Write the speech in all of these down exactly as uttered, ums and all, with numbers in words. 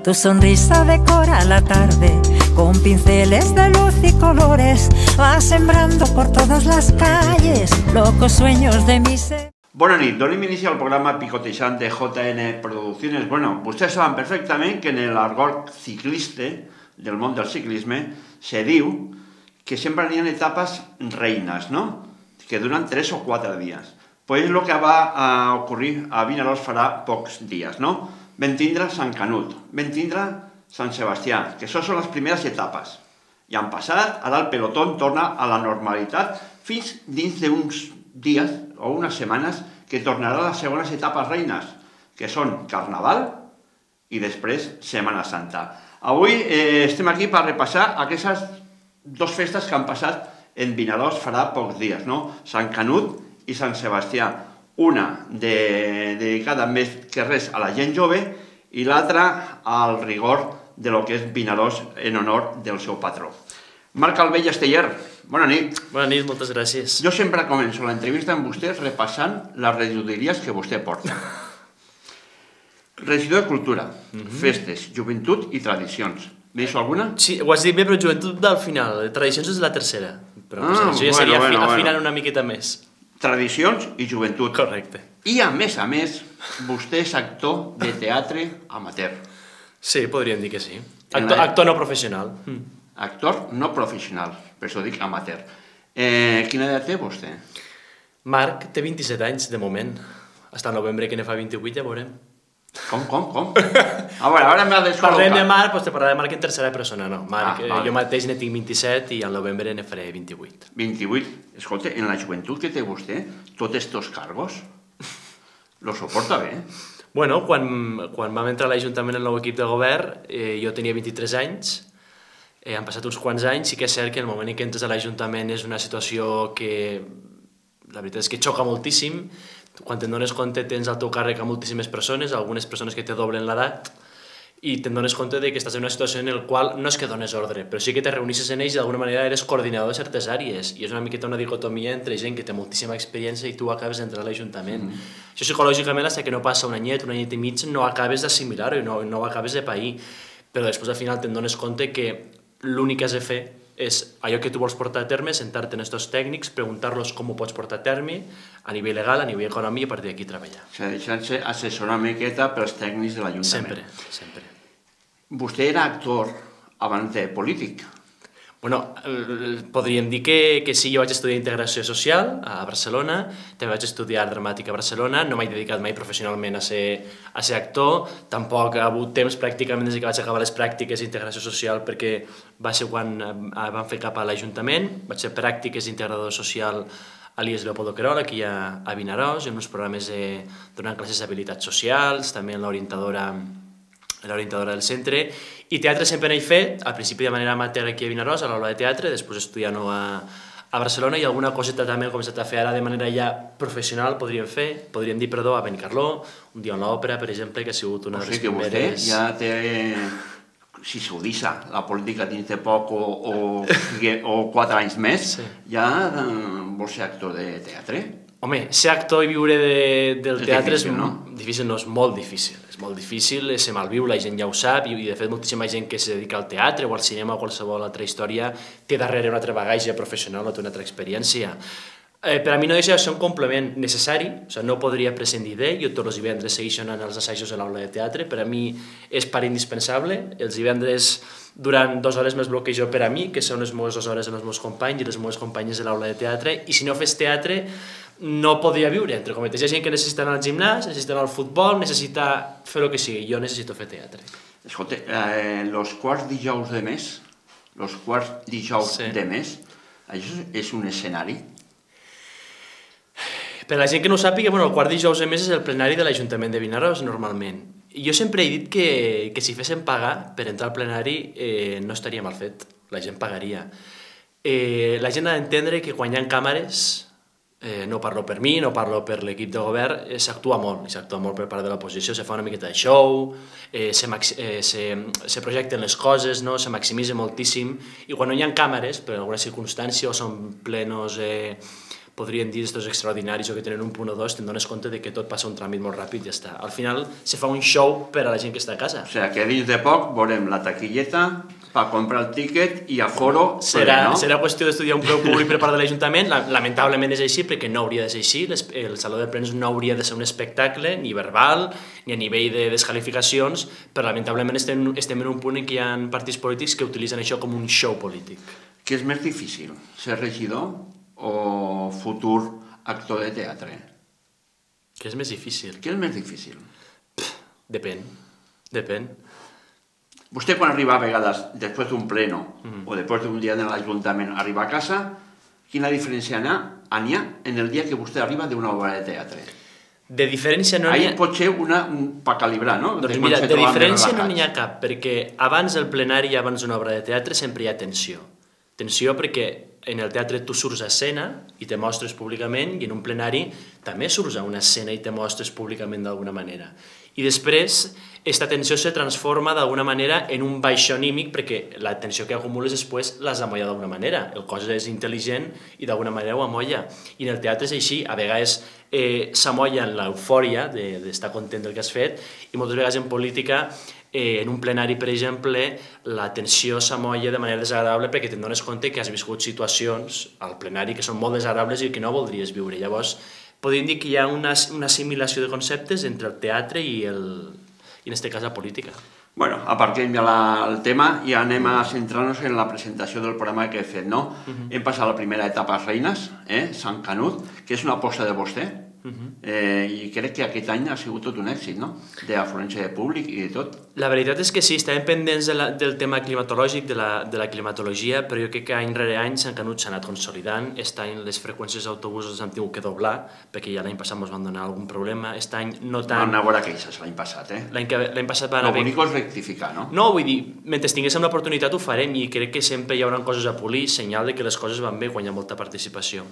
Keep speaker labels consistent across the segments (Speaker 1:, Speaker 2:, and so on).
Speaker 1: Tu sonrisa decora la tarde con pinceles de luz y colores. Va sembrando por todas las calles locos sueños de mi ser.
Speaker 2: Bona nit, donem inici al programa picotejant de J N Producciones. Bueno, ustedes saben perfectament que en el argot ciclista, del món del ciclisme, se diu que sempre n'hi ha etapes reines, ¿no? Que duran tres o quatre dies. Pues lo que va a ocurrir a Vinaròs farà pocs dies, ¿no? Vam tindre Sant Canut, vam tindre Sant Sebastià, que això són les primeres etapes. Ja han passat, ara el pelotón torna a la normalitat fins dins d'uns dies o unes setmanes que tornarà a les segones etapes reines, que són Carnaval i després Setmana Santa. Avui eh, estem aquí per repassar aquestes dues festes que han passat en Vinaròs farà pocs dies, no? Sant Canut i Sant Sebastià. Una de, dedicada més que res a la gent jove i l'altra al rigor de lo que és Vinaròs en honor del seu patró. Marc Albell Esteller, bona nit.
Speaker 3: Bona nit, moltes gràcies.
Speaker 2: Jo sempre començo l'entrevista amb vostè repassant les regidories que vostè porta. Regidor de Cultura, Festes, Joventut i Tradicions. M'he dit alguna?
Speaker 3: Sí, ho has dit bé, però Joventut del final. Tradicions és la tercera. Però
Speaker 2: Ah,
Speaker 3: això ja
Speaker 2: bueno,
Speaker 3: seria
Speaker 2: bueno,
Speaker 3: afinant
Speaker 2: bueno.
Speaker 3: una miqueta més.
Speaker 2: Tradicions i Joventut.
Speaker 3: Correcte.
Speaker 2: I a més a més, vostè és actor de teatre amateur.
Speaker 3: Sí, podríem dir que sí.
Speaker 2: En
Speaker 3: Actor,
Speaker 2: la-
Speaker 3: actor no professional. Mm.
Speaker 2: Actor no professional, per això dic amateur. Eh, quina edat té vostè?
Speaker 3: Marc té vint-i-set anys, de moment. Hasta el novembre, que ne fa vint-i-vuit, ja veurem.
Speaker 2: Com, com, com? A veure, ara m'ha descol·locat.
Speaker 3: Parlem de Marc, doncs te parlaré de Marc en tercera persona, no. Marc,
Speaker 2: Ah,
Speaker 3: eh,
Speaker 2: vale.
Speaker 3: jo mateix ne tinc vint-i-set i al novembre ne faré vint-i-vuit.
Speaker 2: vint-i-vuit. Escolta, en la joventut que té vostè, tots estos cargos, lo soporta bé?
Speaker 3: Bueno, quan, quan vam entrar a l'Ajuntament el nou equip de govern, eh, jo tenia vint-i-tres anys, eh, han passat uns quants anys, sí que és cert que el moment en què entres a l'Ajuntament és una situació que la veritat és que xoca moltíssim. Quan te'n dones compte tens al teu càrrec a moltíssimes persones, algunes persones que te doblen l'edat, i te'n dones compte de que estàs en una situació en la qual no és que dones ordre, però sí que te reunisses en ells i d'alguna manera eres coordinador de certes àrees, i és una miqueta una dicotomia entre gent que té moltíssima experiència i tu acabes d'entrar a l'Ajuntament. Mm. Això psicològicament, fins que no passa un anyet, un anyet i mig, no acabes d'assimilar-ho i no, no ho acabes de pair, però després al final te'n dones compte que l'únic que has de fer és allò que tu vols portar a terme, sentar-te en aquests tècnics, preguntar-los com ho pots portar a terme, a nivell legal, a nivell econòmic, i a partir d'aquí treballar.
Speaker 2: O sigui, deixant-se assessorar una miqueta pels tècnics de l'Ajuntament.
Speaker 3: Sempre, sempre.
Speaker 2: Vostè era actor abans de polític.
Speaker 3: Bueno, eh, podríem dir que, que sí, jo vaig estudiar integració social a Barcelona, també vaig estudiar dramàtica a Barcelona, no m'he dedicat mai professionalment a ser, a ser actor, tampoc ha hagut temps pràcticament des que vaig acabar les pràctiques d'integració social, perquè va ser quan eh, vam fer cap a l'Ajuntament, vaig fer pràctiques d'integrador social a l'I E S Leopoldo Querol, aquí a, a Vinaròs, en uns programes de, donant classes d'habilitats socials, també en l'orientadora l'orientadora del centre, i teatre sempre n'he fet, al principi de manera amateur aquí a Vinaròs, a l'aula de teatre, després estudiant-ho a, a Barcelona, i alguna coseta també he començat a fer ara de manera ja professional, podríem fer, podríem dir, perdó, a Benicarló, un dia a l'òpera, per exemple, que ha sigut una
Speaker 2: O
Speaker 3: de
Speaker 2: sigui
Speaker 3: les
Speaker 2: que vostè
Speaker 3: primeres...
Speaker 2: ja té, si s'udissa la política dins de poc o, o, o quatre anys més,
Speaker 3: Sí.
Speaker 2: ja eh, vol ser actor de teatre?
Speaker 3: Home, ser actor i viure de, del
Speaker 2: És
Speaker 3: teatre
Speaker 2: difícil,
Speaker 3: és
Speaker 2: no?
Speaker 3: difícil, no, és molt difícil. És molt difícil, se malviu, la gent ja ho sap, i, i de fet moltíssima gent que se dedica al teatre o al cinema o qualsevol altra història té darrere una altra bagagatge professional o té una altra experiència. Eh, per a mi no deixa de ser un complement necessari, o sigui, no podria prescindir d'ell, jo tots els divendres segueixo anant als assajos a l'aula de teatre, per a mi és part indispensable, els divendres durant dues hores més bloquejo per a mi, que són les meves dues hores amb els meus companys i les meves companyes de l'aula de teatre, i si no fes teatre no podria viure, entre cometes. Hi ha gent que necessita anar al gimnàs, necessita anar al futbol, necessita fer el que sigui, jo necessito fer teatre.
Speaker 2: Escolta, eh, los quarts dijous de mes, los quarts dijous
Speaker 3: Sí.
Speaker 2: de mes, això és un escenari?
Speaker 3: Per a la gent que no ho sàpiga, bueno, el quart dijous de mes és el plenari de l'Ajuntament de Vinaròs, normalment. Jo sempre he dit que, que si féssim pagar per entrar al plenari eh, no estaria mal fet, la gent pagaria. Eh, la gent ha d'entendre que quan hi ha càmeres, eh, no parlo per mi, no parlo per l'equip de govern, eh, s'actua molt, i s'actua molt per part de l'oposició, se fa una miqueta de show, eh, se, eh, se, se projecten les coses, no? Se maximitza moltíssim, i quan no hi ha càmeres, per alguna circumstància, o són plenos... Eh, podrien dir estos extraordinaris o que tenen un punt o dos, te'n dones compte de que tot passa un tràmit molt ràpid i ja està. Al final se fa un show per a la gent que està a casa.
Speaker 2: O sigui que dins de poc veurem la taquilleta per comprar el tíquet i aforo ple,
Speaker 3: serà,
Speaker 2: no?
Speaker 3: Serà qüestió d'estudiar un preu públic per part de l'Ajuntament. Lamentablement és així, perquè no hauria de ser així. El Saló de Plens no hauria de ser un espectacle, ni verbal, ni a nivell de descalificacions, però lamentablement estem, estem en un punt en què hi ha partits polítics que utilitzen això com un show polític.
Speaker 2: Què és més difícil, ser regidor o futur actor de teatre?
Speaker 3: Què és més difícil?
Speaker 2: Què és més difícil?
Speaker 3: Pff, depèn, depèn.
Speaker 2: Vostè quan arriba a vegades, després d'un pleno mm. o després d'un dia en l'Ajuntament, arriba a casa, quina diferència n'hi ha en el dia que vostè arriba d'una obra de teatre?
Speaker 3: De diferència no n'hi ha...
Speaker 2: Ahí pot ser una per calibrar, no?
Speaker 3: Doncs mira, de diferència no n'hi ha cap, perquè abans del plenari i abans d'una obra de teatre sempre hi ha tensió. Tensió perquè en el teatre tu surts a escena i te mostres públicament i en un plenari també surts a una escena i te mostres públicament d'alguna manera. I després, aquesta tensió se transforma d'alguna manera en un baix anímic perquè la tensió que acumules després l'has d'amolla d'alguna manera. El cos és intel·ligent i d'alguna manera ho amolla. I en el teatre és així, a vegades eh, s'amolla en l'eufòria d'estar content del que has fet i moltes vegades en política Eh, en un plenari, per exemple, la tensió s'amolla de manera desagradable perquè te'n dones compte que has viscut situacions al plenari que són molt desagradables i que no voldries viure. Llavors, podríem dir que hi ha una, una assimilació de conceptes entre el teatre i, el, i en aquest cas, la política.
Speaker 2: Bueno, aparquem ja la, el tema i anem a centrar-nos en la presentació del programa que he fet, no? Uh-huh. Hem passat la primera etapa a Reines, eh? Sant Canut, que és una aposta de vostè, uh-huh. eh, i crec que aquest any ha sigut tot un èxit, no? D'afluència de públic i de tot.
Speaker 3: La veritat és que sí, estàvem pendents de la, del tema climatològic, de la, de la climatologia, però jo crec que any rere any Sant Canut s'ha anat consolidant. Aquest any les freqüències d'autobusos han tingut que doblar, perquè ja l'any passat ens van donar algun problema. Aquest any no tant...
Speaker 2: Van anar a veure queixes l'any passat, eh?
Speaker 3: L'any passat van haver...
Speaker 2: Lo bonic és rectificar, no?
Speaker 3: No, vull dir, mentre tinguéssim l'oportunitat ho farem i crec que sempre hi haurà coses a polir, senyal de que les coses van bé quan hi ha molta participació.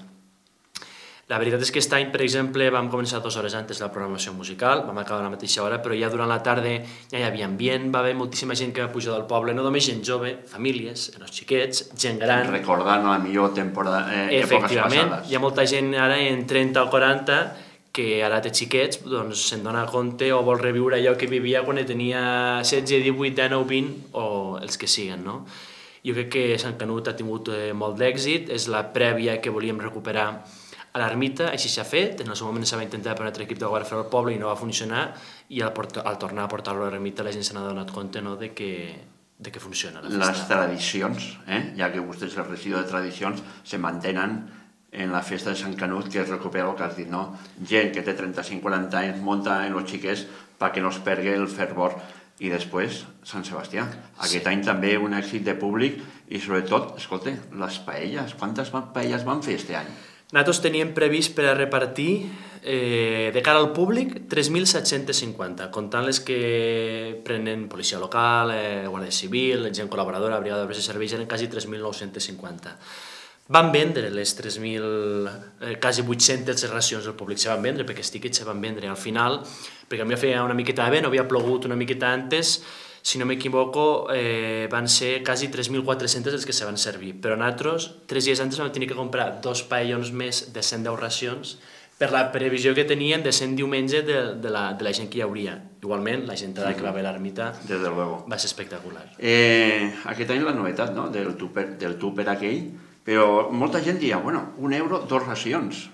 Speaker 3: La veritat és que aquest any, per exemple, vam començar dues hores antes de la programació musical, vam acabar a la mateixa hora, però ja durant la tarda ja hi havia ambient, va haver moltíssima gent que va pujar del poble, no només gent jove, famílies, els xiquets, gent gran...
Speaker 2: Recordant la millor temporada, eh, èpoques passades.
Speaker 3: Hi ha molta gent ara en trenta o quaranta que ara té xiquets, doncs se'n dona compte o vol reviure allò que vivia quan tenia setze, divuit, dinou, vint o els que siguen, no? Jo crec que Sant Canut ha tingut eh, molt d'èxit, és la prèvia que volíem recuperar a l'ermita, així s'ha fet, en el seu moment s'ha intentat per un altre equip de govern fer al poble i no va funcionar, i al, al tornar a portar-lo a l'ermita la gent se n'ha donat compte, no, de que, de que funciona la festa.
Speaker 2: Les tradicions, eh? Ja que vostè és el regidor de tradicions, se mantenen en la festa de Sant Canut, que es recupera el que has dit, no? Gent que té trenta-cinc quaranta anys munta en els xiquets perquè no es pergui el fervor. I després, Sant Sebastià. Aquest any també un èxit de públic i sobretot, escolta, les paelles. Quantes paelles van fer este any?
Speaker 3: Nosaltres teníem previst per a repartir eh, de cara al públic tres mil set-cents cinquanta, comptant les que prenen policia local, eh, guàrdia civil, gent col·laboradora, brigada d'obres i serveis, eren quasi tres mil nou-cents cinquanta. Van vendre les tres mil, eh, quasi vuit-centes racions del públic, se van vendre perquè els tiquets se van vendre al final, perquè a mi feia una miqueta de bé, no havia plogut una miqueta antes, si no m'equivoco, eh, van ser quasi tres mil quatre-cents els que se van servir, però nosaltres, tres dies antes vam tenir que comprar dos paellons més de cent deu racions per la previsió que tenien de cent diumenge de, de, la, de la gent que hi hauria. Igualment, la gent que va haver a l'ermita va ser espectacular.
Speaker 2: Eh, aquest any la novetat, no?, del tupper, del tupper aquell, però molta gent deia, bueno, un euro, dos racions.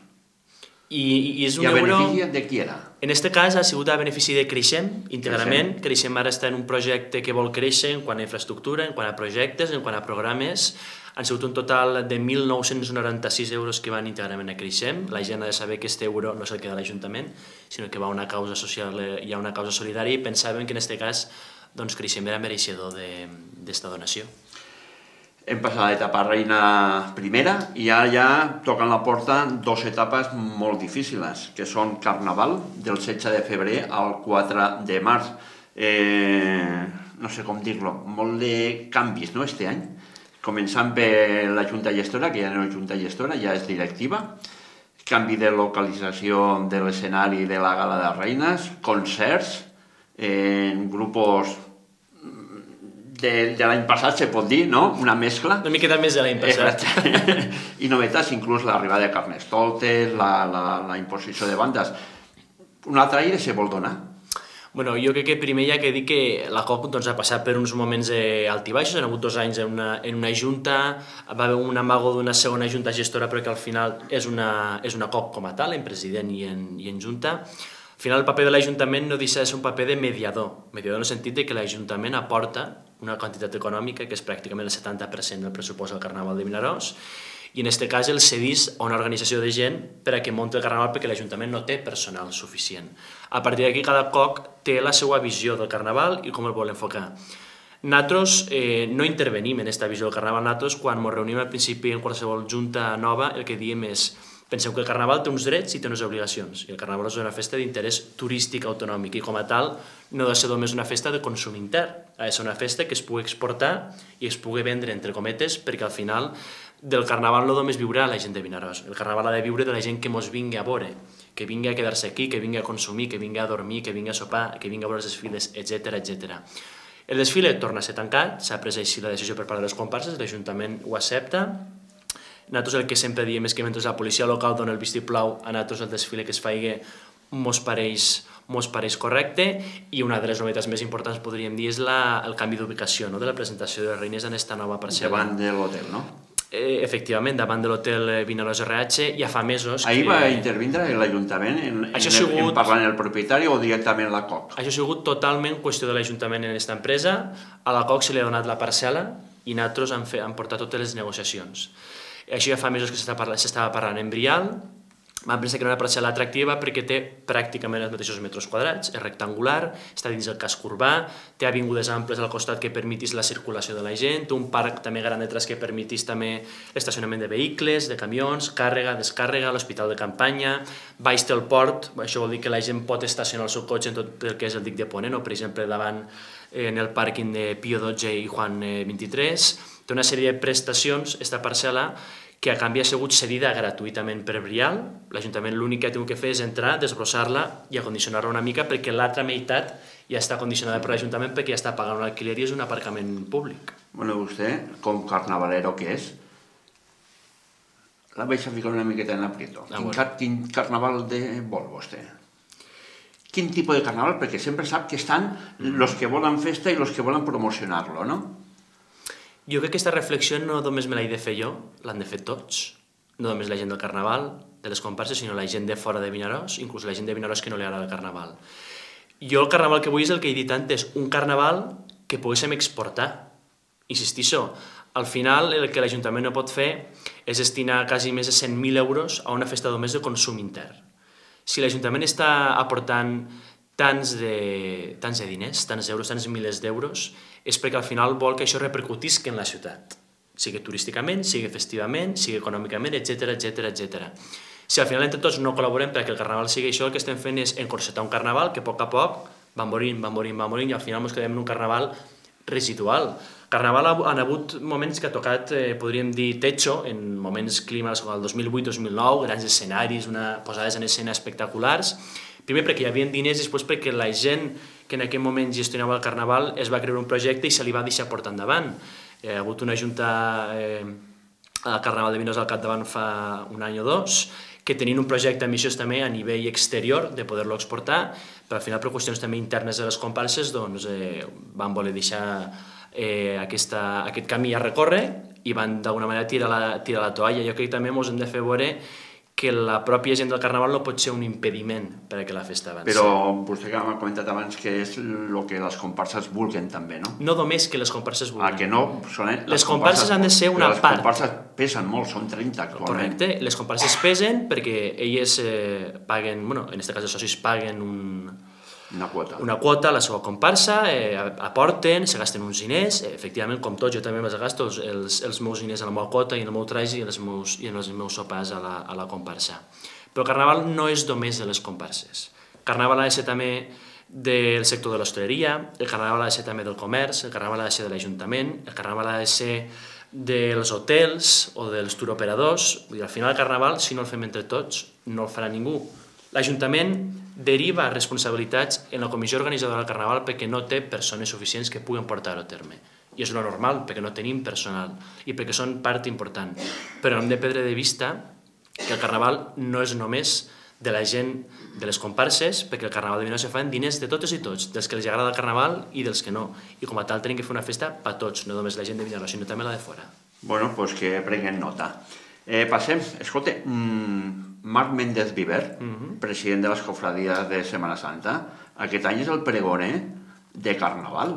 Speaker 3: I, i, és un
Speaker 2: I a
Speaker 3: euro...
Speaker 2: benefici de qui era?
Speaker 3: En aquest cas ha sigut a benefici de Creixem, íntegrament. Creixem ara està en un projecte que vol créixer en quant a infraestructura, en quant a projectes, en quant a programes. Han sigut un total de mil nou-cents noranta-sis euros que van íntegrament a Creixem. La gent ha de saber que aquest euro no se'l queda a l'Ajuntament, sinó que va a una causa social, hi ha una causa solidària i pensàvem que en aquest cas doncs, Creixem era mereixedor d'esta donació.
Speaker 2: Hem passat l'etapa reina primera i ara ja toquen la porta dues etapes molt difícils, que són Carnaval, del setze de febrer al quatre de març. Eh, no sé com dir-lo, molt de canvis, no?, este any. Començant per la Junta Gestora, que ja no és Junta Gestora, ja és directiva. Canvi de localització de l'escenari de la Gala de Reines, concerts en grups de, de l'any passat, se pot dir, no? Una mescla.
Speaker 3: Una miqueta més de l'any passat.
Speaker 2: I novetats, inclús l'arribada de Carnestoltes, la, la, la imposició de bandes. Un altre aire se vol donar?
Speaker 3: Bueno, jo crec que primer hi ha que dir que la C O C doncs, ha passat per uns moments eh, altibaixos, han hagut dos anys en una, en una junta, va haver un amago d'una segona junta gestora però que al final és una, és una C O C com a tal, en president i en, i en junta. Al final el paper de l'Ajuntament no deixa de ser un paper de mediador, mediador en el sentit de que l'Ajuntament aporta una quantitat econòmica que és pràcticament el setanta per cent del pressupost del Carnaval de Vinaròs, i en aquest cas el cedís a una organització de gent per a que munti el Carnaval perquè l'Ajuntament no té personal suficient. A partir d'aquí cada C O C té la seva visió del Carnaval i com el vol enfocar. Nosaltres eh, no intervenim en aquesta visió del Carnaval, nosaltres quan ens reunim al principi en qualsevol junta nova el que diem és penseu que el Carnaval té uns drets i té unes obligacions i el Carnaval és una festa d'interès turístic autonòmic i com a tal no ha de ser només una festa de consum intern, ha de ser una festa que es pugui exportar i es pugui vendre entre cometes perquè al final del Carnaval no només viurà la gent de Vinaròs, el Carnaval ha de viure de la gent que mos vingui a veure, que vingui a quedar-se aquí, que vingui a consumir, que vingui a dormir, que vingui a sopar, que vingui a veure els desfiles, etcètera etcètera. El desfile torna a ser tancat, s'ha pres així la decisió per part de les comparses, l'Ajuntament ho accepta. Nosaltres el que sempre diem és que mentre la policia local dona el vistiplau a nosaltres el desfile que es faci mos pareix, mos pareix correcte, i una de les novetats més importants podríem dir és la, el canvi d'ubicació, no? De la presentació de les reines en aquesta nova parcel·la.
Speaker 2: Davant de l'hotel, no?
Speaker 3: Eh, efectivament, davant de l'hotel Vinaròs R H ja fa mesos
Speaker 2: Ahir
Speaker 3: que...
Speaker 2: va intervindre l'Ajuntament en, en,
Speaker 3: sigut...
Speaker 2: en parlar amb el propietari o directament la C O C?
Speaker 3: Això ha sigut totalment qüestió de l'Ajuntament en aquesta empresa. A la C O C se li ha donat la parcel·la i nosaltres hem, fet, hem portat totes les negociacions. Això ja fa mesos que s'estava parlant en Brial. Vam pensar que era una parcel·la atractiva perquè té pràcticament els mateixos metres quadrats, és rectangular, està dins el casc urbà, té avingudes amples al costat que permetís la circulació de la gent, té un parc també gran detrás que permetís també l'estacionament de vehicles, de camions, càrrega, descàrrega, l'hospital de campanya, baix té el port, això vol dir que la gent pot estacionar el seu cotxe en tot el que és el dic de Ponent, o per exemple davant en el pàrquing de Pío dotze i Juan vint-i-tres, té una sèrie de prestacions, aquesta parcel·la, que a canvi ha sigut cedida gratuïtament per Brial. L'Ajuntament l'únic que ha tingut que fer és entrar, desbrossar-la i acondicionar-la una mica perquè l'altra meitat ja està condicionada per l'Ajuntament perquè ja està pagant un alquiler i és un aparcament públic.
Speaker 2: Bueno, vostè, com carnavalero que és, la vaig a ficar una miqueta en aprieto.
Speaker 3: Ah,
Speaker 2: quin, car quin carnaval de vol vostè? Quin tipus de carnaval? Perquè sempre sap que estan els que volen festa i els que volen promocionar-lo, no?
Speaker 3: Jo crec que aquesta reflexió no només me l'he de fer jo, l'han de fer tots. No només la gent del Carnaval, de les comparses, sinó la gent de fora de Vinaròs, inclús la gent de Vinaròs que no li agrada el Carnaval. Jo el Carnaval que vull és el que he dit antes, un Carnaval que poguéssim exportar. Insistixo, al final el que l'Ajuntament no pot fer és destinar quasi més de cent mil euros a una festa només de consum intern. Si l'Ajuntament està aportant tants de, tants de diners, tants euros, tants milers d'euros, és perquè al final vol que això repercutisca en la ciutat, sigui turísticament, sigui festivament, sigui econòmicament, etcètera etcètera etcètera. Si al final entre tots no col·laborem perquè el Carnaval sigui això, el que estem fent és encorsetar un Carnaval que a poc a poc va morint, va morint, va morint i al final ens quedem en un Carnaval residual. Carnaval han hagut moments que ha tocat, eh, podríem dir, techo, en moments climes com el dos mil vuit dos mil nou, grans escenaris, una, posades en escena espectaculars. Primer perquè hi havia diners i després perquè la gent que en aquell moment gestionava el Carnaval es va creure un projecte i se li va deixar portar endavant. Hi ha hagut una junta eh, al Carnaval de Vinaròs al capdavant fa un any o dos que tenien un projecte ambiciós també a nivell exterior de poder-lo exportar, però al final per qüestions també internes de les comparses doncs, eh, van voler deixar eh, aquesta, aquest camí a recórrer i van d'alguna manera tirar la, tirar la toalla. Jo crec que també ens hem de fer veure que la pròpia gent del Carnaval no pot ser un impediment per a que la festa avanci.
Speaker 2: Però vostè que m'ha comentat abans que és el que les comparses vulguen també, no?
Speaker 3: No només que les comparses vulguen.
Speaker 2: Ah, que no? Són,
Speaker 3: les, les comparses han de ser una
Speaker 2: les
Speaker 3: part.
Speaker 2: Les comparses pesen molt, són trenta actualment.
Speaker 3: Correcte, les comparses pesen perquè elles eh, paguen, bueno, en aquest cas els socis paguen un,
Speaker 2: una quota.
Speaker 3: Una quota a la seva comparsa, eh, aporten, se gasten uns diners, eh, efectivament, com tots, jo també me'ls gasto els, els meus diners a la meva quota i en el meu traix i, els meus, i en els meus sopars a la, a la comparsa. Però el Carnaval no és només de les comparses. El Carnaval ha de ser també del sector de l'hostaleria, el Carnaval ha de ser també del comerç, el Carnaval ha de ser de l'Ajuntament, el Carnaval ha de ser dels hotels o dels turoperadors. Vull dir, al final el Carnaval, si no el fem entre tots, no el farà ningú. L'Ajuntament deriva responsabilitats en la comissió organitzadora del Carnaval perquè no té persones suficients que puguen portar-ho a terme. i és lo normal, perquè no tenim personal i perquè són part important. Però no hem de perdre de vista que el carnaval no és només de la gent de les comparses, perquè el carnaval de Vinaròs se fa en diners de totes i tots, dels que els agrada el carnaval i dels que no. I com a tal tenim que fer una festa per tots, no només la gent de Vinaròs, sinó també la de fora.
Speaker 2: Bueno, doncs que prenguen nota. Eh, passem, escolta, mmm, Marc Méndez Viver, mm-hmm. president de les cofradies de Setmana Santa, aquest any és el pregoner de Carnaval.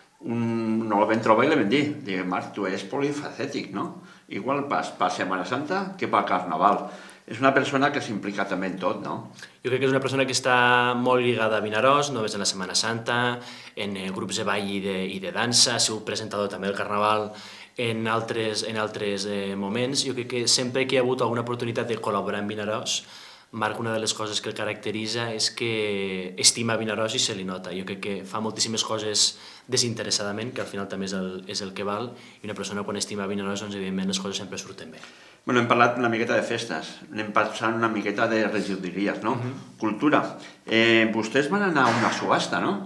Speaker 2: Un, no el vam trobar i li vam dir, dic, Marc, tu eres polifacètic, no? Igual pas per Setmana Santa que per Carnaval. És una persona que s'implica també en tot, no?
Speaker 3: Jo crec que és una persona que està molt lligada a Vinaròs, no només en la Setmana Santa, en eh, grups de ball i de, i de dansa, ha sigut presentador també del Carnaval, en altres, en altres eh, moments. Jo crec que sempre que hi ha hagut alguna oportunitat de col·laborar amb Vinaròs, Marc, una de les coses que el caracteritza és que estima Vinaròs i se li nota. Jo crec que fa moltíssimes coses desinteressadament, que al final també és el, és el que val, i una persona quan estima Vinaròs, doncs evidentment les coses sempre surten bé.
Speaker 2: Bueno, hem parlat una miqueta de festes, anem passant una miqueta de regidories, no? Uh-huh. Cultura. Eh, vostès van anar a una subhasta, no?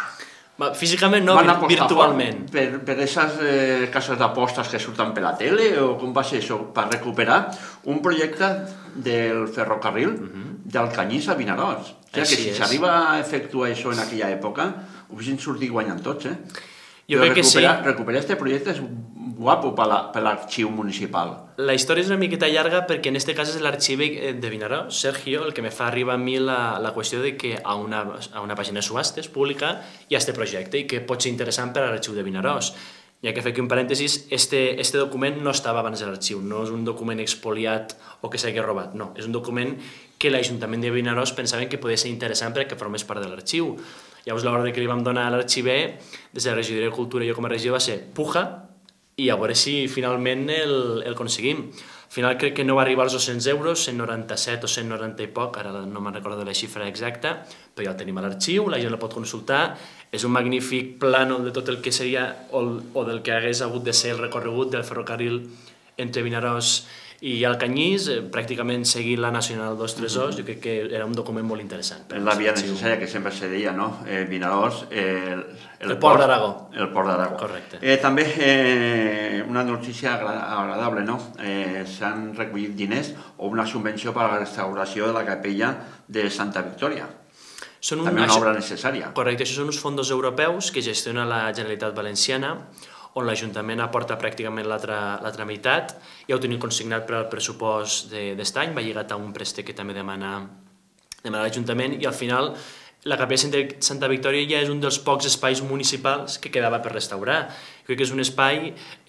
Speaker 3: Físicament no, virtualment.
Speaker 2: Per, per aquestes eh, cases d'apostes que surten per la tele, o com va ser això? Per recuperar un projecte del ferrocarril uh-huh. del Canyís a Vinaròs. O sigui que si s'arriba a efectuar això en aquella època, ho haguessin sortit guanyant tots, eh?
Speaker 3: Jo crec que sí.
Speaker 2: Recuperar aquest projecte és guapo per l'arxiu municipal.
Speaker 3: La història és una miqueta llarga perquè en aquest cas és l'arxiu de Vinaròs, Sergio, el que me fa arribar a mi la, la qüestió de que a una, a una pàgina de subhastes pública hi ha aquest projecte i que pot ser interessant per a l'arxiu de Vinaròs. Ja que fer aquí un parèntesis, este, este document no estava abans de l'arxiu, no és un document expoliat o que s'hagi robat, no, és un document que l'Ajuntament de Vinaròs pensaven que podia ser interessant perquè formés part de l'arxiu. Llavors l'ordre que li vam donar a l'arxiver, des de la regidoria de Cultura i jo com a regidor, va ser puja i a veure si finalment el, el aconseguim. Al final crec que no va arribar als dos-cents euros, cent noranta-set o cent noranta i poc, ara no me'n recordo la xifra exacta, però ja el tenim a l'arxiu, la gent la pot consultar, és un magnífic plànol de tot el que seria o, o del que hagués hagut de ser el recorregut del ferrocarril entre Vinaròs i el Canyís, eh, pràcticament seguint la Nacional dos tres dos, jo crec que era un document molt interessant.
Speaker 2: És la via necessària que sempre se deia, no? Eh, Vinaròs, eh, el,
Speaker 3: el, el Port d'Aragó.
Speaker 2: El Port d'Aragó.
Speaker 3: Correcte.
Speaker 2: Eh, també eh, una notícia agradable, no? Eh, S'han recollit diners o una subvenció per a la restauració de la capella de Santa Victòria. Són un... També una obra necessària.
Speaker 3: Correcte, això són uns fons europeus que gestiona la Generalitat Valenciana, on l'Ajuntament aporta pràcticament l'altra meitat, ja ho tenim consignat per al pressupost d'aquest any, va lligat a un préstec que també demana, demana l'Ajuntament, i al final la capella de Santa Victòria ja és un dels pocs espais municipals que quedava per restaurar. Crec que és un espai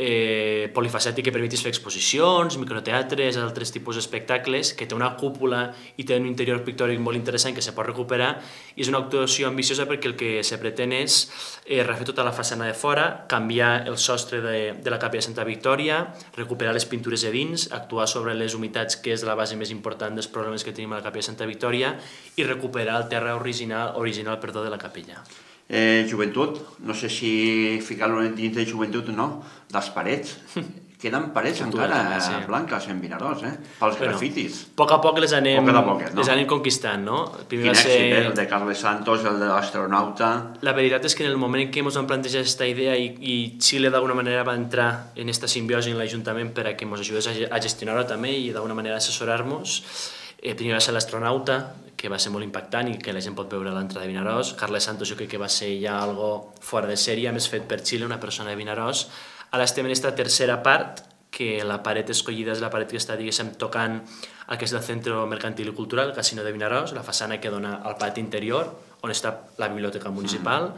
Speaker 3: eh, polifacètic que permetis fer exposicions, microteatres, altres tipus d'espectacles, que té una cúpula i té un interior pictòric molt interessant que se pot recuperar, i és una actuació ambiciosa perquè el que se pretén és eh, refer tota la façana de fora, canviar el sostre de, de la capella de Santa Victòria, recuperar les pintures de dins, actuar sobre les humitats, que és la base més important dels problemes que tenim a la capella de Santa Victòria, i recuperar el terra original, original perdó, de la capella.
Speaker 2: Eh, joventut, no sé si ficar-lo dins de joventut o no, les parets. Queden parets encara també, sí. blanques en Vinaròs, eh? Pels bueno, grafitis.
Speaker 3: A poc a poc les anem,
Speaker 2: poc poc, no?
Speaker 3: les anem conquistant, no?
Speaker 2: Quin èxit, ser... eh? El de Carles Santos, el de l'astronauta...
Speaker 3: La veritat és que en el moment en què ens vam plantejar aquesta idea i, i Xile d'alguna manera va entrar en aquesta simbiosi en l'Ajuntament per a que ens ajudés a gestionar-ho també i d'alguna manera assessorar-nos, eh, primer va ser l'astronauta, que va ser molt impactant i que la gent pot veure a l'entrada de Vinaròs. Carles Santos jo crec que va ser ja algo fora de sèrie, més fet per Xile, una persona de Vinaròs. Ara estem en aquesta tercera part, que la paret escollida és la paret que està, diguéssim, tocant el que és el Centre Mercantil i Cultural, el Casino de Vinaròs, la façana que dona al pati interior, on està la biblioteca municipal,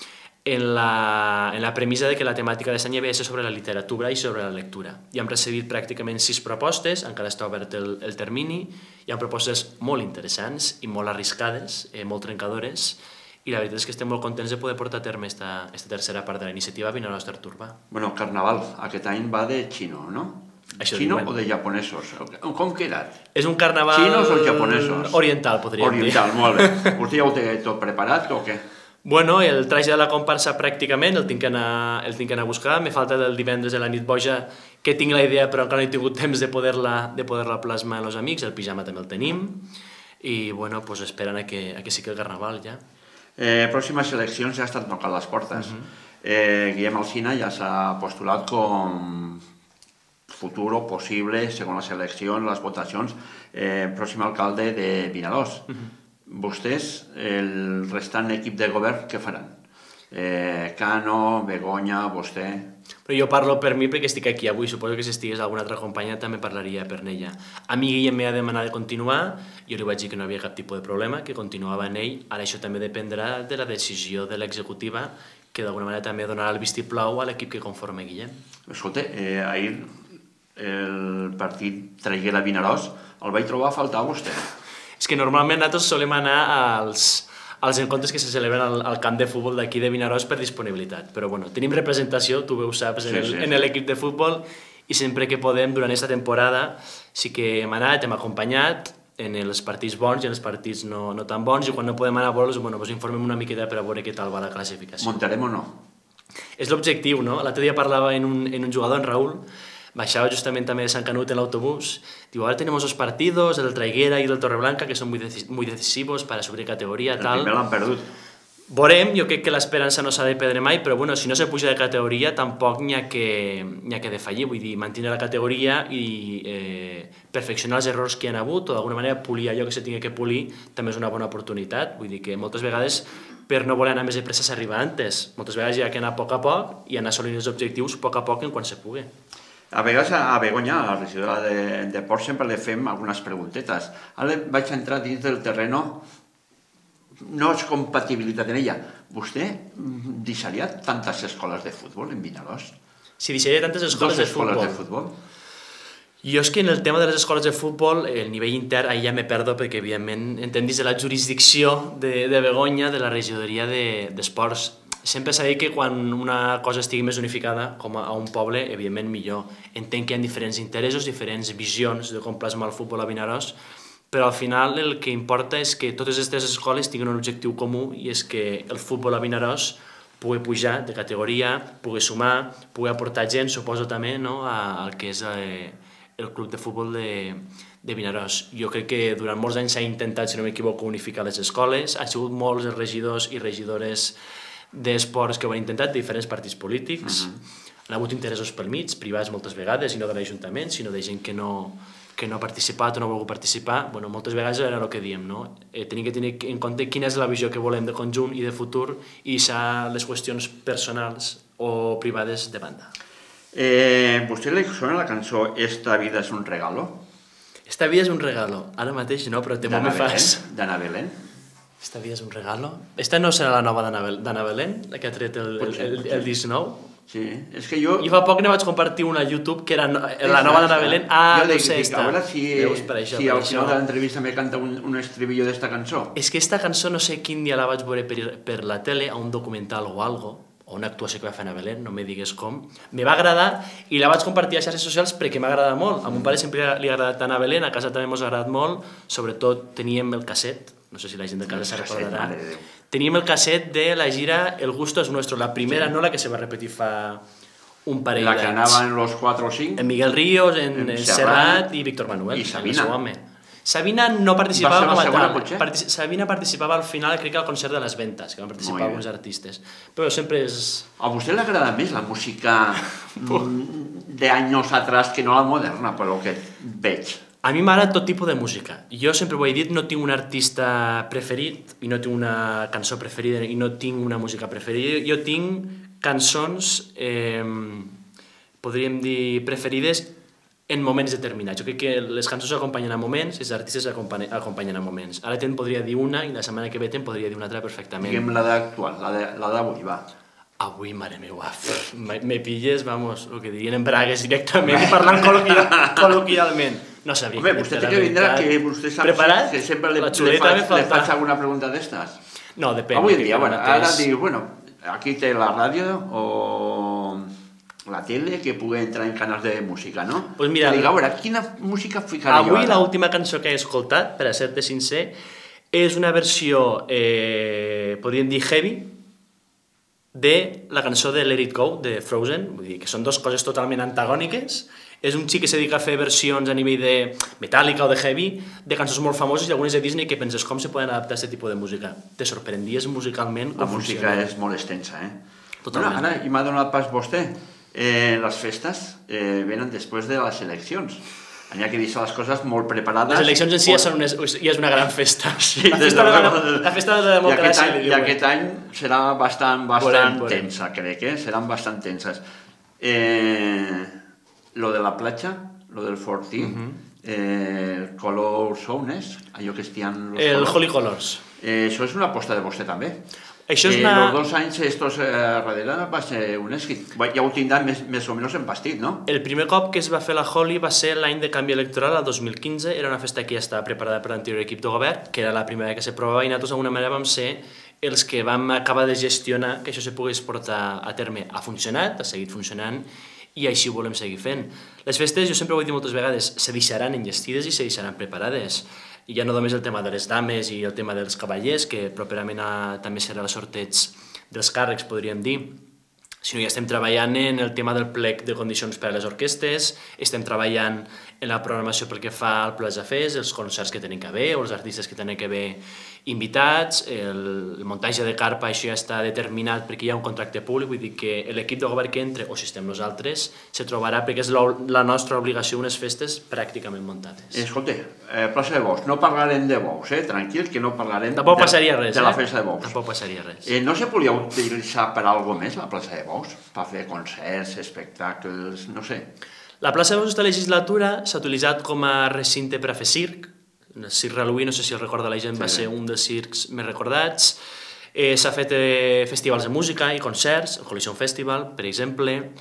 Speaker 3: en la, en la premissa de que la temàtica d'aquest any havia de ser sobre la literatura i sobre la lectura. Ja hem recibit pràcticament sis propostes, encara està obert el, el termini, hi ha propostes molt interessants i molt arriscades, eh, molt trencadores, i la veritat és que estem molt contents de poder portar a terme esta, esta tercera part de la iniciativa Vinaròs d'Art Urbà.
Speaker 2: Bueno, Carnaval, aquest any va de xino, no?
Speaker 3: Això
Speaker 2: xino o de japonesos? Com queda?
Speaker 3: És un carnaval...
Speaker 2: Xinos o japonesos?
Speaker 3: Oriental, podríem
Speaker 2: Oriental,
Speaker 3: dir.
Speaker 2: Oriental, molt bé. Vostè ja ho té tot preparat o què?
Speaker 3: Bueno, el traje de la comparsa pràcticament el tinc que anar, el tinc que anar a buscar. Me falta del divendres de la nit boja, que tinc la idea però encara no he tingut temps de poder-la de poder-la plasmar als amics. El pijama també el tenim. I, bueno, pues esperant a que, a que sigui el carnaval ja.
Speaker 2: Eh, pròximes eleccions ja estan tocant les portes. Uh-huh. Eh, Guillem Alsina ya se ha postulado con futuro posible, según las eleccions, les votacions, eh, pròxim alcalde de Vinaròs. Uh-huh. Vostès, el restant equip de govern, què faran? Eh, Cano, Begoña, vostè...
Speaker 3: Però jo parlo per mi perquè estic aquí avui, suposo que si estigués alguna altra companya també parlaria per ella. A mi Guillem m'ha demanat de continuar, jo li vaig dir que no havia cap tipus de problema, que continuava en ell, ara això també dependrà de la decisió de l'executiva, que d'alguna manera també donarà el vistiplau a l'equip que conforma Guillem.
Speaker 2: Escolta, eh, ahir el partit Traiguera-Vinaròs el vaig trobar a faltar a vostè.
Speaker 3: És que normalment nosaltres solem anar als... els encontres que se celebren al, al camp de futbol d'aquí de Vinaròs per disponibilitat. Però bueno, tenim representació, tu bé ho saps, en, sí, sí. en l'equip de futbol, i sempre que podem, durant aquesta temporada, sí que hem anat, hem acompanyat en els partits bons i en els partits no, no tan bons, i quan no podem anar a veure-los, bueno, us informem una miqueta per a veure què tal va la classificació.
Speaker 2: Muntarem o no?
Speaker 3: És l'objectiu, no? L'altre dia parlava en un, en un jugador, en Raúl, baixaba justament també de Sant Canut en l'autobús, diu, ahora tenemos dos partidos, el del Traiguera y el del Torreblanca, que son muy, decis muy decisivos para subir categoría,
Speaker 2: el
Speaker 3: tal.
Speaker 2: El primer l'han perdut.
Speaker 3: Veurem, jo crec que l'esperança no s'ha de perdre mai, però bueno, si no se puja de categoria tampoc n'hi ha que, n'hi ha que defallir, vull dir, mantenir la categoria i eh, perfeccionar els errors que hi ha hagut, o d'alguna manera polir allò que se tingui que polir, també és una bona oportunitat, vull dir que moltes vegades per no voler anar més de pressa s'arriba antes, moltes vegades hi ha que anar a poc a poc i anar assolint els objectius a poc a poc en quan se pugui.
Speaker 2: A vegades a Begoña, a la regidora de, de Port, sempre li fem algunes preguntetes. Ara vaig entrar dins del terreno, no és compatibilitat en ella. Vostè deixaria tantes escoles de futbol en Vinaròs?
Speaker 3: Si deixaria tantes escoles,
Speaker 2: Dos
Speaker 3: de, futbol.
Speaker 2: escoles de futbol?
Speaker 3: Jo és que en el tema de les escoles de futbol, el nivell intern, ahir ja me perdo perquè, evidentment, entenc des de la jurisdicció de, de Begoña, de la regidoria d'esports. De, Sempre s'ha dit que quan una cosa estigui més unificada, com a un poble, evidentment millor. Entenc que hi ha diferents interessos, diferents visions de com plasmar el futbol a Vinaròs, però al final el que importa és que totes aquestes escoles tinguin un objectiu comú, i és que el futbol a Vinaròs pugui pujar de categoria, pugui sumar, pugui aportar gent, suposo també, no?, al que és eh, el club de futbol de, de Vinaròs. Jo crec que durant molts anys s'ha intentat, si no m'equivoco, unificar les escoles, han sigut molts els regidors i regidores d'esports que ho han intentat, de diferents partits polítics. Uh-huh. Han hagut interessos pel mig, privats moltes vegades, i no de l'Ajuntament, sinó de gent que no, que no ha participat o no ha volgut participar. Bueno, moltes vegades era el que diem, no? Eh, tenim que tenir en compte quina és la visió que volem de conjunt i de futur, i deixar les qüestions personals o privades de banda.
Speaker 2: Eh, vostè li sona la cançó Esta vida és un regalo?
Speaker 3: Esta vida és un regalo. Ara mateix no, però temor me fas.
Speaker 2: D'Anna Belén?
Speaker 3: Esta vida és un regalo? Esta no serà la nova d'Anna Belén, la que ha tret el, el, el, el disc nou?
Speaker 2: Sí, és que jo...
Speaker 3: I fa poc ne vaig compartir una a YouTube que era la nova d'Anna Belén. Ah, no sé, esta.
Speaker 2: A veure si, si al final de l'entrevista me canta un, un estribillo d'esta cançó.
Speaker 3: És que esta cançó no sé quin dia la vaig veure per, per la tele, a un documental o algo, o una actuació que va fer Anna Belén, no me digues com. Me va agradar i la vaig compartir a xarxes socials perquè m'agrada molt. A mon pare sempre li ha agradat Anna Belén, a casa també m'ha agradat molt, sobretot teníem el casset, no sé si la gent de casa se recordarà. Teníem el casset de la gira El gusto es nuestro, la primera, sí. No la que se va repetir fa un parell d'anys.
Speaker 2: La que anaven los quatre o cinc.
Speaker 3: En Miguel Ríos, en, en Serrat i Víctor Manuel.
Speaker 2: I Sabina.
Speaker 3: Sabina no participava
Speaker 2: com a tal.
Speaker 3: Partici Sabina participava al final, crec que al concert de les Ventes, que van participar alguns artistes. Però sempre és...
Speaker 2: A vostè li agrada més la música d'anys atrás que no la moderna, per lo que veig?
Speaker 3: A mi m'agrada tot tipus de música. Jo sempre ho he dit, no tinc un artista preferit, i no tinc una cançó preferida, i no tinc una música preferida. Jo tinc cançons, eh, podríem dir, preferides en moments determinats. Jo crec que les cançons acompanyen a moments, els artistes acompanyen a moments. Ara te'n podria dir una, i la setmana que ve te'n podria dir una altra perfectament.
Speaker 2: Diguem la d'actual, la d'avui, va.
Speaker 3: Avui, mare meva, me pilles, vamos, el que dirien en bragues directament i parlant col·loquialment. No sabia.
Speaker 2: Home, vostè té que vindre que vostè sap que sempre li faig alguna pregunta d'estes.
Speaker 3: No, depèn.
Speaker 2: Avui en dia, bueno, ara diu, bueno, aquí té la ràdio o la tele que pugui entrar en canals de música, no?
Speaker 3: Pues mira,
Speaker 2: dic, a veure, quina música ficaria jo ara?
Speaker 3: Avui l'última cançó que he escoltat, per a ser-te sincer, és una versió, eh, podríem dir heavy, de la cançó de Let It Go, de Frozen, vull dir que són dues coses totalment antagòniques. És un xic que se dedica a fer versions a nivell de Metallica o de heavy, de cançons molt famoses i algunes de Disney que penses com se poden adaptar a aquest tipus de música. Te sorprendies musicalment?
Speaker 2: La música és molt extensa, eh?
Speaker 3: Totalment.
Speaker 2: Bueno, ara, i m'ha donat pas vostè, eh, les festes eh, venen després de les eleccions. N'hi ha que deixar les coses molt preparades.
Speaker 3: Les eleccions en si ja, són unes, ja és una gran festa.
Speaker 2: Sí,
Speaker 3: la, festa de la, la festa de la democràcia.
Speaker 2: I aquest any, i aquest any serà bastant, bastant
Speaker 3: volem, volem.
Speaker 2: tensa, crec, eh? Seran bastant tenses. Eh, lo de la platja, lo del Fortí, uh -huh. eh, el color Sounes, allò que estien...
Speaker 3: El
Speaker 2: colors.
Speaker 3: Holy Colors.
Speaker 2: Eh, això és una aposta de vostè també.
Speaker 3: Això és
Speaker 2: eh,
Speaker 3: una...
Speaker 2: Los dos anys estos eh, darrere va ser un èxit. Ja ho tindran més, més o menys empastit, no?
Speaker 3: El primer cop que es va fer la Holy va ser l'any de canvi electoral, el dos mil quinze. Era una festa que ja estava preparada per l'anterior equip de govern, que era la primera que se provava, i nosaltres d'alguna manera vam ser els que vam acabar de gestionar que això se pogués portar a terme. Ha funcionat, ha seguit funcionant, i així ho volem seguir fent. Les festes, jo sempre ho he dit moltes vegades, se deixaran enllestides i se deixaran preparades. I ja no només el tema de les dames i el tema dels cavallers, que properament a, també serà el sorteig dels càrrecs, podríem dir, sinó ja estem treballant en el tema del plec de condicions per a les orquestes, estem treballant en la programació pel que fa al Plaça Fes, els concerts que tenen que haver, o els artistes que tenen que haver invitats, el, el muntatge de carpa, això ja està determinat perquè hi ha un contracte públic, vull dir que l'equip de govern que entre, o si estem nosaltres, se trobarà perquè és la, la nostra obligació unes festes pràcticament muntades.
Speaker 2: Escolta, eh, plaça de bous, no parlarem de bous, eh? Tranquil, que no parlarem
Speaker 3: Tampoc
Speaker 2: de,
Speaker 3: passaria res,
Speaker 2: de la
Speaker 3: eh?
Speaker 2: festa de bous.
Speaker 3: Tampoc passaria res.
Speaker 2: Eh, no se podia utilitzar per a alguna més la plaça de bous? Per fer concerts, espectacles, no sé.
Speaker 3: La plaça de bous d'esta legislatura s'ha utilitzat com a recinte per a fer circ. El circ Reluí, no sé si el recorda la gent, sí, va ser un dels circs més recordats. Eh, S'ha fet eh, festivals de música i concerts, el Coliseum Festival, per exemple.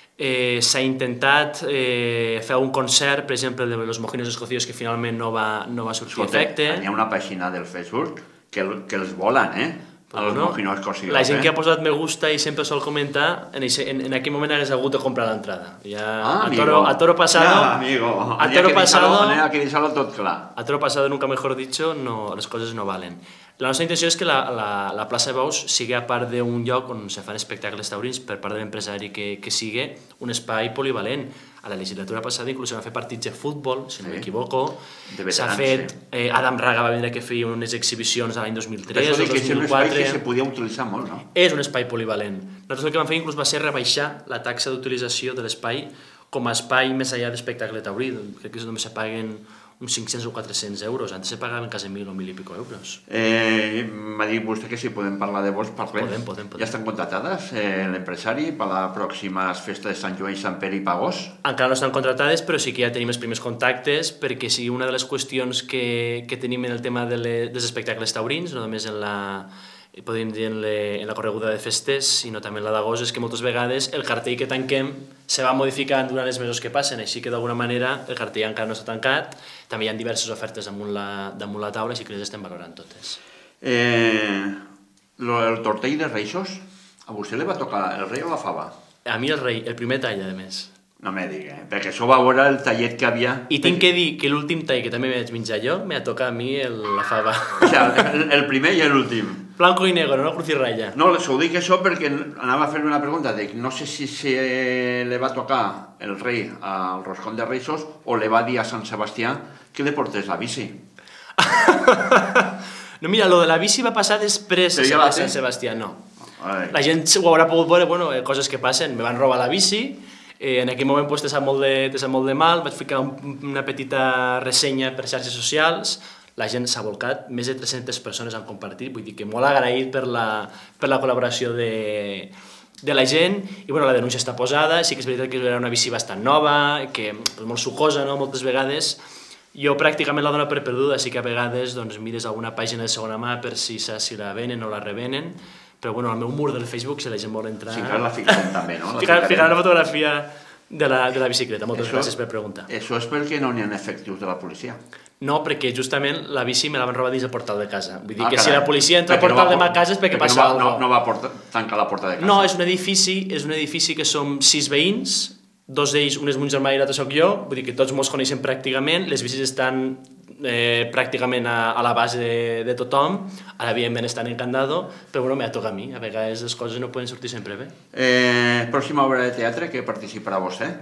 Speaker 3: Eh, S'ha intentat eh, fer un concert, per exemple, de Los Mojinos Escocios, que finalment no va, no va sortir
Speaker 2: Escolta,
Speaker 3: efecte.
Speaker 2: hi ha una pàgina del Facebook que, que els volen, eh? Els
Speaker 3: no?
Speaker 2: Mojinos Escocios.
Speaker 3: La gent
Speaker 2: eh?
Speaker 3: que ha posat me gusta i sempre sol comentar, en, eixe, en, en aquell moment hagués hagut de comprar l'entrada. Ja,
Speaker 2: Ah,
Speaker 3: a, toro, a toro pasado...
Speaker 2: Ja, amigo.
Speaker 3: A toro pasado...
Speaker 2: N'hi ha que deixar-lo tot clar.
Speaker 3: A toro pasado, nunca mejor dicho, no, les coses no valen. La nostra intenció és que la, la, la plaça de Bous sigui, a part d'un lloc on se fan espectacles taurins per part de l'empresari que, que sigui, un espai polivalent. A la legislatura passada inclús se van fer partits de futbol, si no m'equivoco. S'ha fet... Eh, Adam Raga va vindre que feia unes exhibicions l'any dos mil tres o dos mil quatre.
Speaker 2: Per això dic que és un espai que se podia utilitzar molt, no?
Speaker 3: És un espai polivalent. Nosaltres el que vam fer inclús va ser rebaixar la taxa d'utilització de l'espai com a espai més enllà d'espectacle taurí. Crec que només se paguen uns cinc-cents o quatre-cents euros. Antes se pagaven quasi mil o mil i pico euros.
Speaker 2: Eh, M'ha dit vostè que si podem parlar de vols, parlem.
Speaker 3: Podem, podem, podem.
Speaker 2: Ja estan contratades eh, l'empresari per la pròxima festa de Sant Joan i Sant Pere i Pagós?
Speaker 3: Encara no estan contratades, però sí que ja tenim els primers contactes, perquè sí, una de les qüestions que, que tenim en el tema de les, dels espectacles taurins, no només en la, podríem dir en, le, en la correguda de festes, sinó també en la d'agost, és que moltes vegades el cartell que tanquem se va modificant durant els mesos que passen, així que d'alguna manera el cartell encara no està tancat, també hi ha diverses ofertes damunt la, damunt la taula, així que les estem valorant totes.
Speaker 2: Eh, lo, el tortell de Reixos, a vostè li va tocar el rei o la fava?
Speaker 3: A mi el rei, el primer tall, a més.
Speaker 2: No me digui, eh? Perquè això va veure el tallet que havia...
Speaker 3: I tinc que dir que l'últim tall que també vaig menjar jo, m'ha tocat a mi el, la fava.
Speaker 2: O sigui, el, el primer i l'últim.
Speaker 3: Blanco i negro, no cruz i ratlla.
Speaker 2: No, s'ho dic això perquè anava a fer una pregunta de no sé si se le va tocar el rei al roscón de Reixos o le va dir a Sant Sebastià que li portés la bici.
Speaker 3: No, mira, lo de la bici va passar després de
Speaker 2: ja
Speaker 3: Sant Sebastià, no.
Speaker 2: Ai.
Speaker 3: La gent ho haurà pogut veure, bueno, coses que passen. Me van robar la bici, eh, en aquell moment pues, te sap molt de, te sap molt de mal, vaig ficar un, una petita ressenya per xarxes socials, la gent s'ha volcat, més de tres-centes persones han compartit, vull dir que molt agraït per la, per la col·laboració de, de la gent, i bueno, la denúncia està posada, sí que és veritat que era una bici bastant nova, que és molt sucosa, no?, moltes vegades. Jo pràcticament la dono per perduda, sí que a vegades doncs, mires alguna pàgina de segona mà per si saps si la venen o la revenen, però bueno, al meu mur del Facebook, si la gent vol entrar...
Speaker 2: Sí, clar, la ficarem també, no?
Speaker 3: Ficar, ficar una fotografia de la, de la bicicleta, moltes
Speaker 2: Això-
Speaker 3: gràcies per preguntar.
Speaker 2: Això és perquè no n'hi ha efectius de la policia.
Speaker 3: No, perquè justament la bici me la van robar dins el portal de casa. Vull dir
Speaker 2: Ah,
Speaker 3: que si
Speaker 2: carai.
Speaker 3: la policia entra al
Speaker 2: Perquè no
Speaker 3: portal
Speaker 2: va
Speaker 3: de ma
Speaker 2: por-
Speaker 3: casa és perquè,
Speaker 2: perquè
Speaker 3: passa
Speaker 2: no va,
Speaker 3: alguna
Speaker 2: no, no va portar, tancar la porta de casa.
Speaker 3: No, és un edifici, és un edifici que som sis veïns, dos d'ells, un és mon germà i l'altre soc jo, vull dir que tots mos coneixem pràcticament, les bicis estan eh, pràcticament a, a la base de, de tothom, ara evidentment estan en candado, però bueno, me toca a mi, a vegades les coses no poden sortir sempre bé.
Speaker 2: Eh, pròxima obra de teatre que participarà vostè?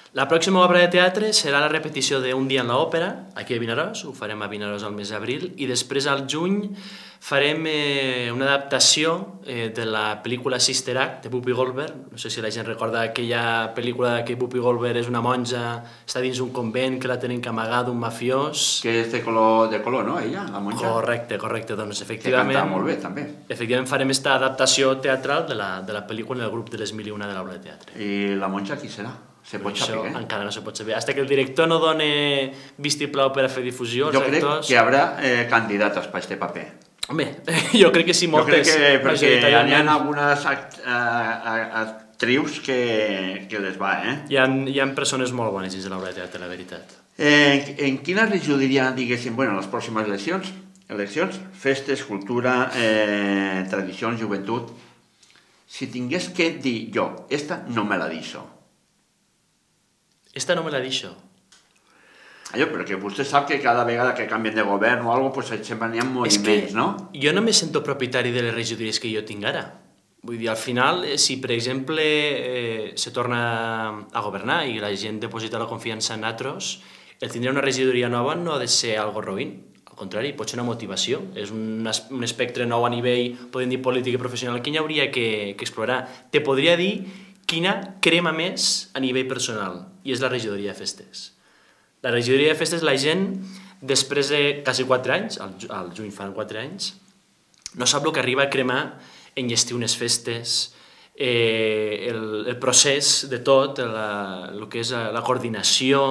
Speaker 3: La pròxima obra de teatre serà la repetició d'Un dia en l'òpera, aquí a Vinaròs, ho farem a Vinaròs al mes d'abril, i després al juny farem eh, una adaptació eh, de la pel·lícula Sister Act de Whoopi Goldberg. No sé si la gent recorda aquella pel·lícula que Whoopi Goldberg és una monja, està dins un convent, que la tenen que amagar d'un mafiós.
Speaker 2: Que és de color, de color, no, ella, la monja?
Speaker 3: Correcte, correcte, doncs
Speaker 2: Que
Speaker 3: efectivament...
Speaker 2: canta molt bé, també.
Speaker 3: Efectivament farem esta adaptació teatral de la, de la pel·lícula en el grup de les mil i una de l'obra de teatre.
Speaker 2: I la monja qui serà? Se pot
Speaker 3: Això
Speaker 2: saber, eh?
Speaker 3: encara no se pot saber. Hasta que el director no done vistiplau per a fer difusió, els
Speaker 2: Jo crec
Speaker 3: actors...
Speaker 2: que hi haurà eh, candidates per aquest paper.
Speaker 3: Home, jo crec que sí, moltes.
Speaker 2: Jo crec que perquè hi ha
Speaker 3: majoritàriament.
Speaker 2: algunes act, uh, actrius que, que les va, eh?
Speaker 3: Hi ha, hi ha persones molt bones dins de l'obra de teatre, la veritat.
Speaker 2: Eh, en quina regidoria, diguéssim, bueno, les pròximes eleccions, eleccions, festes, cultura, eh, tradicions, joventut, si tingués que dir jo, esta no me la deixo.
Speaker 3: Esta no me la deixo.
Speaker 2: Allò, perquè vostè sap que cada vegada que canvien de govern o alguna cosa, pues, sempre n'hi ha moviments, no?
Speaker 3: Jo no me sento propietari de les regidories que jo tinc ara. Vull dir, al final, si per exemple eh, se torna a governar i la gent deposita la confiança en nosaltres, el tindre una regidoria nova no ha de ser algo roïn. Al contrari, pot ser una motivació. És un, un espectre nou a nivell, podem dir, polític i professional, que hi hauria que, que explorar. Te podria dir quina crema més a nivell personal, i és la regidoria de festes. La regidoria de festes, la gent, després de quasi quatre anys, al, al juny fan quatre anys, no sap el que arriba a cremar enllestir unes festes, eh, el, el procés de tot, la, el que és la coordinació,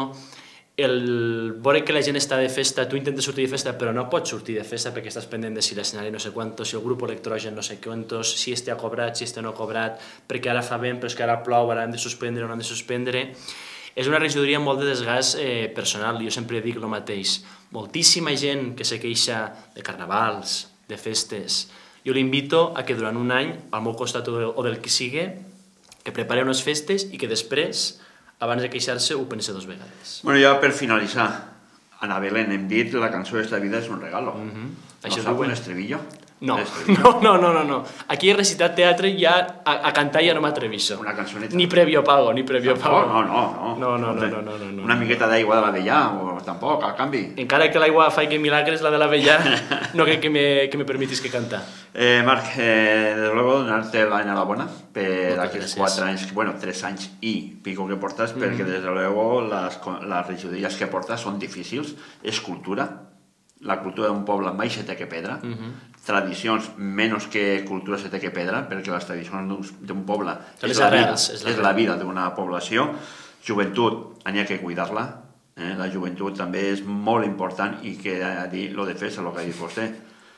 Speaker 3: el veure que la gent està de festa, tu intentes sortir de festa però no pots sortir de festa perquè estàs pendent de si l'escenari no sé quantos, si el grup electrogen no sé quantos, si este ha cobrat, si este no ha cobrat, perquè ara fa vent però és que ara plou, ara hem de suspendre o no hem de suspendre. És una regidoria amb molt de desgast eh, personal, jo sempre dic el mateix. Moltíssima gent que se queixa de carnavals, de festes. Jo l'invito a que durant un any, al meu costat o del que sigui, que prepare unes festes i que després, abans de queixar-se, ho pense dos vegades.
Speaker 2: Bueno, ja per finalitzar, Ana Belén, hem dit la cançó d'esta vida és un regalo.
Speaker 3: Mm-hmm.
Speaker 2: No sap un estribillo?
Speaker 3: No. no, no, no, no, no. Aquí he recitat teatre i ja a, a cantar ja no m'atreviso.
Speaker 2: Una cançoneta.
Speaker 3: Ni previo pago, ni previo pago.
Speaker 2: No, no, no.
Speaker 3: No, no, no, no, no, no, no.
Speaker 2: Una miqueta d'aigua de l'Avellà, o tampoc, al canvi.
Speaker 3: Encara que l'aigua faci milagres, la de l'Avellà, no crec que me, que me permitis que cantar.
Speaker 2: Eh, Marc, eh, desde luego, donarte la enhorabuena per
Speaker 3: Moltes
Speaker 2: aquests
Speaker 3: gràcies.
Speaker 2: quatre anys, bueno, tres anys i pico que portes, mm-hmm. perquè desde luego les, les regidories que portes són difícils, és cultura, la cultura d'un poble mai se té que perdre, mm-hmm. tradicions menys que cultura se té que perdre, perquè les tradicions d'un poble és la, vida, és la vida d'una població, joventut, n'hi ha que cuidar-la, eh? La joventut també és molt important i que a dir lo de festa, el que ha dit vostè.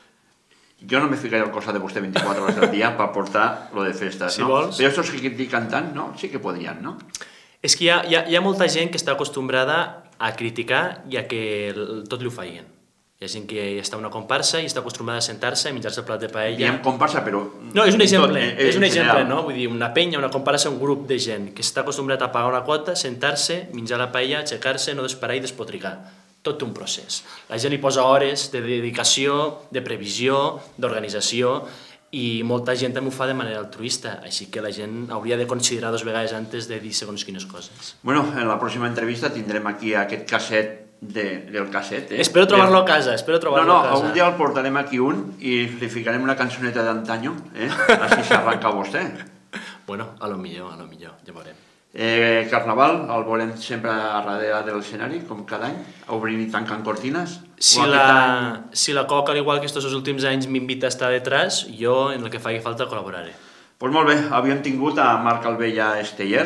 Speaker 2: Jo no me ficaré al costat de vostè vint-i-quatre hores al dia per portar lo de festes,
Speaker 3: si
Speaker 2: no?
Speaker 3: vols.
Speaker 2: Però estos que estic cantant, no? Sí que podrien, no?
Speaker 3: És que hi ha, hi ha, hi ha molta gent que està acostumbrada a criticar i a que tot li ho feien. Hi ha gent que està en una comparsa i està acostumbrada a sentar-se i menjar-se el plat de paella.
Speaker 2: Diem comparsa, però...
Speaker 3: No, és un exemple,
Speaker 2: tot, eh,
Speaker 3: és un exemple,
Speaker 2: general.
Speaker 3: no? Vull dir, una penya, una comparsa, un grup de gent que està acostumbrat a pagar una quota, sentar-se, menjar la paella, aixecar-se, no desparar i despotricar. Tot un procés. La gent li posa hores de dedicació, de previsió, d'organització, i molta gent també ho fa de manera altruista, així que la gent hauria de considerar dos vegades antes de dir segons quines coses.
Speaker 2: Bueno, en la pròxima entrevista tindrem aquí aquest casset de, del casset, eh?
Speaker 3: Espero trobar-lo a casa, espero trobar-lo
Speaker 2: no, no,
Speaker 3: a casa.
Speaker 2: No, un dia el portarem aquí un i li ficarem una cançoneta d'antanyo, eh? Així s'arranca vostè.
Speaker 3: Bueno, a lo millor, a lo millor, ja veurem.
Speaker 2: Eh, Carnaval, el volem sempre a darrere de l'escenari, com cada any, obrint i tancant cortines.
Speaker 3: Si la, any... si la Coca, al igual que estos últims anys, m'invita a estar detrás, jo, en el que faci falta, col·laboraré.
Speaker 2: Doncs pues molt bé, havíem tingut a Marc Albella Esteller,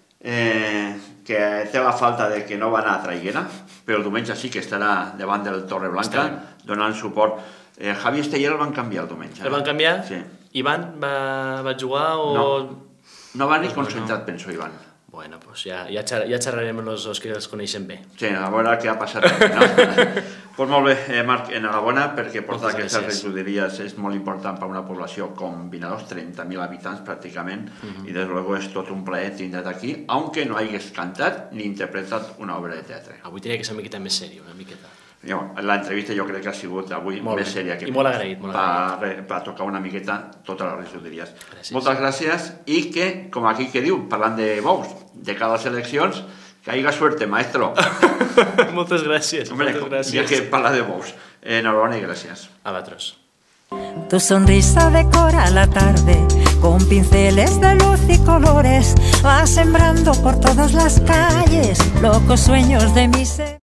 Speaker 2: eh, que té la falta de que no va anar a Traiguera, però el diumenge sí que estarà davant del Torreblanca, donant suport. Eh, Javi Esteller el van canviar el diumenge.
Speaker 3: El van canviar?
Speaker 2: Sí.
Speaker 3: Ivan va, va jugar o...?
Speaker 2: No, no va ni concentrat, no. Penso, Ivan.
Speaker 3: Bueno, pues ja, ja, xer ja xerrarem amb els que els coneixen bé.
Speaker 2: Sí, a veure què ha passat. No? Pues molt bé, eh, Marc, enhorabona, perquè portar aquestes regidories és molt important per una població com Vinaròs, trenta mil habitants pràcticament, uh-huh. i des luego és tot un plaer tindre't aquí, aunque no hagués cantat ni interpretat una obra de teatre.
Speaker 3: Avui tenia que ser una miqueta més sèrio, una miqueta.
Speaker 2: L'entrevista jo crec que ha sigut avui
Speaker 3: molt
Speaker 2: més sèria que
Speaker 3: i molt agraït, molt
Speaker 2: agraït. Per, per tocar una miqueta totes les regidories. Gràcies. Moltes gràcies i que, com aquí que diu, parlant de bous, de cada eleccions, Que haya suerte, maestro.
Speaker 3: Moltes gràcies.
Speaker 2: Hombre,
Speaker 3: moltes gràcies.
Speaker 2: ya que parla de vos. Enhorabuena y gracias.
Speaker 3: A vosaltres.
Speaker 1: Tu sonrisa decora la tarde con pinceles de luz y colores, va sembrando por todas las calles locos sueños de mi ser.